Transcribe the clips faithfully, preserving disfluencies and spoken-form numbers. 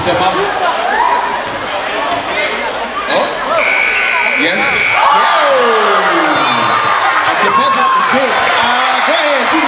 step up. Oh. Yes. Oh. At the buzzer is good. Uh, go ahead. Oh.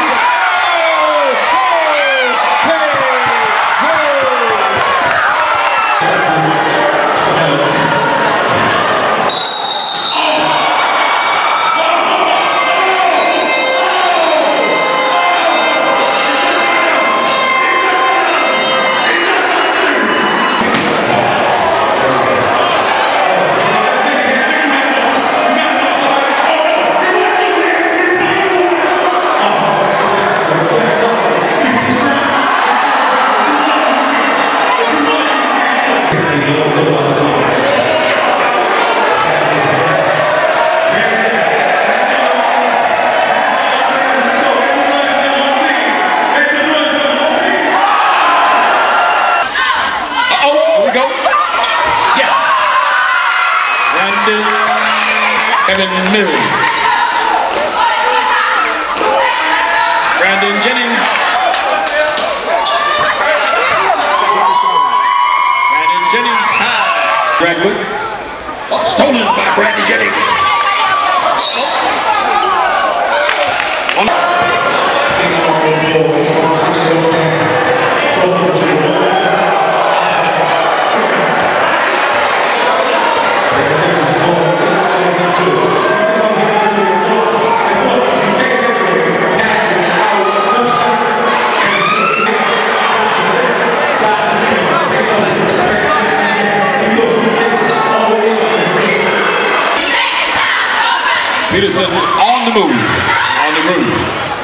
Brandon Brandon Jennings. Brandon Jennings high. Bradwood. Oh, stolen by Brandon Jennings. Oh. Peterson on the move, on the move.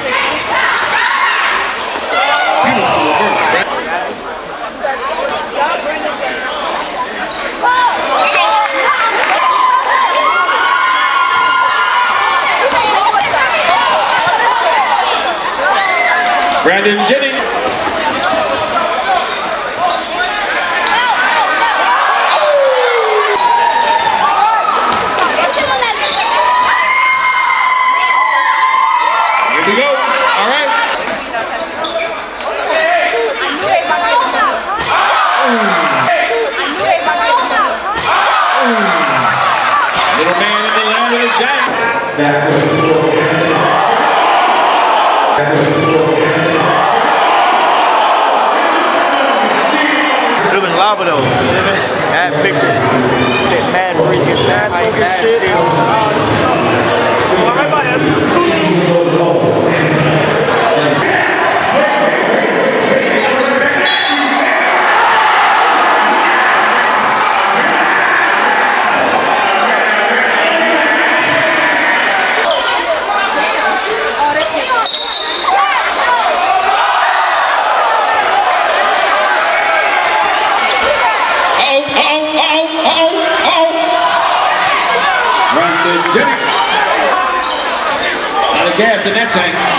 Beautiful reverse. Brandon Jennings. Here we go. All right. Little man in the land of the giant. That's the lava though. Mad pictures. Get mad freaking mad talking shit. Alright, bye. Jennings. A lot of gas in that tank.